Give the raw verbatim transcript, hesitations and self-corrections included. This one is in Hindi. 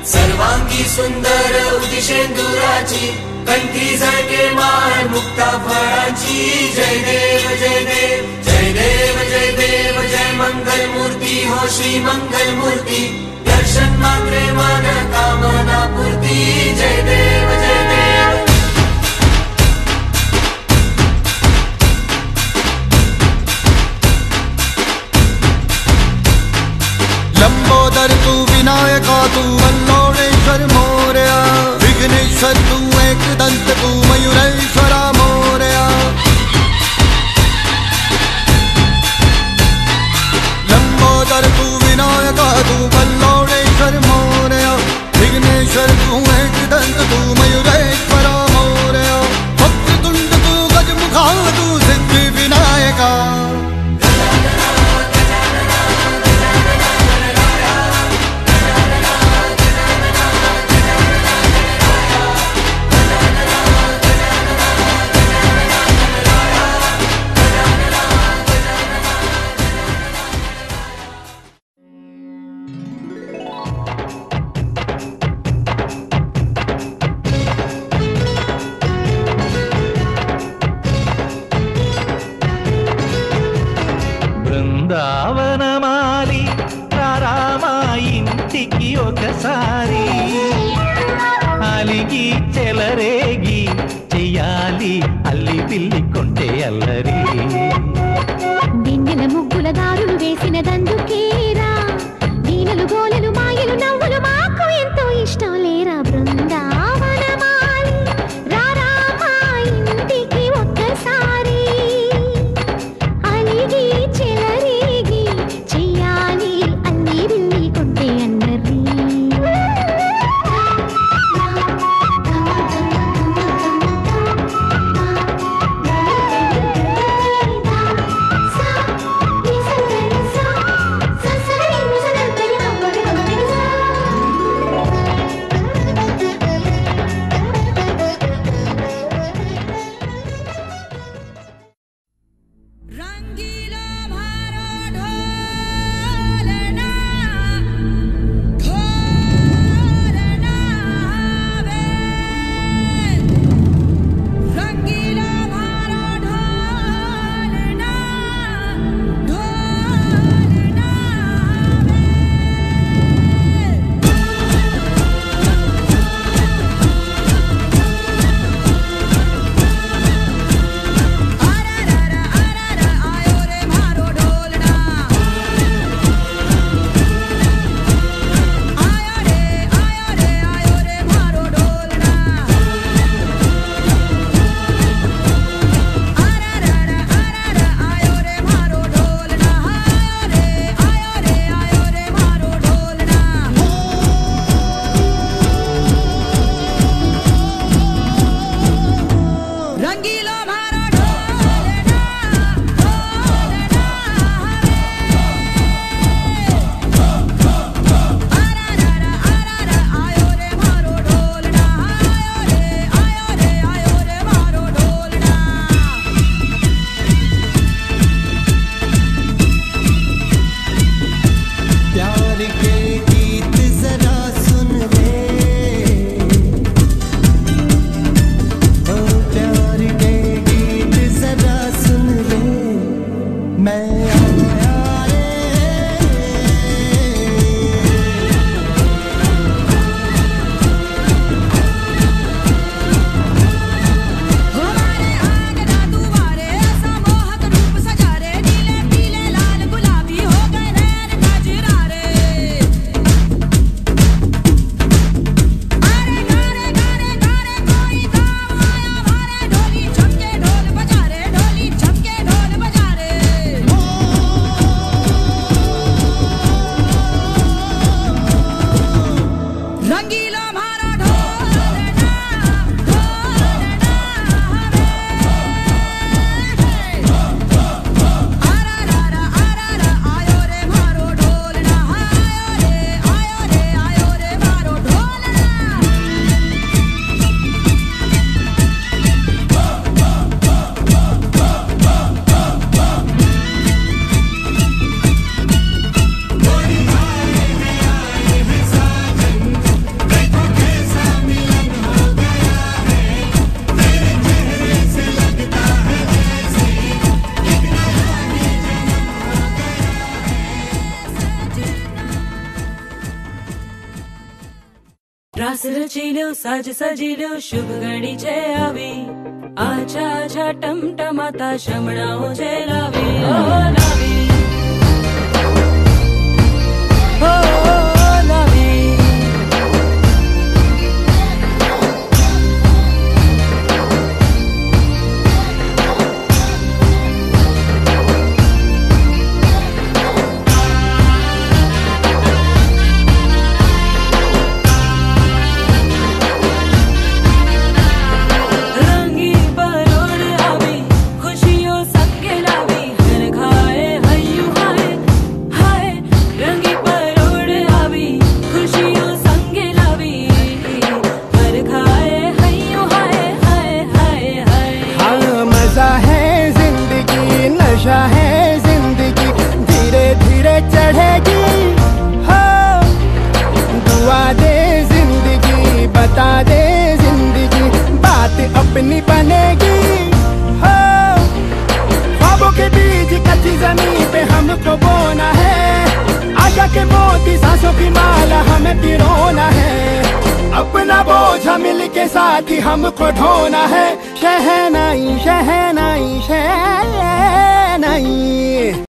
सर्वांगी सुंदर उदिशेंदुराची कंठी झळके माळ मुक्ता फळाची जय देव जय देव जय देव जय देव जय मंगल मूर्ती हो श्री मंगल मूर्ती दर्शन मात्रे मन कामना पूर्ती जय देव जय देव लंबोदर तू विनायका तू वल्लोळेश्वर मोरया विघ्नेश्वर तू एकदंत तू मयूरेश्वरा मोरया लंबोदर तू विनायका तू वल्लोळेश्वर मोरया विघ्नेश्वर तू एकदंत तू मयूरेश्वरा मोरया वक्रतुंड तू गजमुखा तू सिद्धि विनायका బృందావనమాలి రారామా ఇంటికి ఒకసారి అలిగి చెలరేగి చెయ్యాలి అల్లి పిల్లి కొంటే అల్లరి వెన్నెల ముగ్గుల దారులు వేసిన దందుకేరా వీణలు గోలలు మాయలు నవ్వులు మాకు ఎంతో ఇష్టం లేరా బృందావనమాలి రారామా ఇంటికి ఒక్కసారి అలిగి చెలరేగి చెయ్యాలి అల్లి బిల్లి కొంటే అన్నరి స रास रचिलो साज सजिलो शुभ घड़ी छे आवी आछा आछा टमटमाता शमणाओ छे लावी ओ लावी ओ लावी है जिंदगी धीरे धीरे चढ़ेगी हो दुआ दे जिंदगी बता दे जिंदगी बात अपनी बनेगी हो ख्वाबों के बीज कच्ची जमीन पे हमको बोना है आशा के मोती सांसों की माला हमें पिरोना है अपना बोझ मिल के साथ ही हमको ढोना है शहनाई शहनाई शहनाई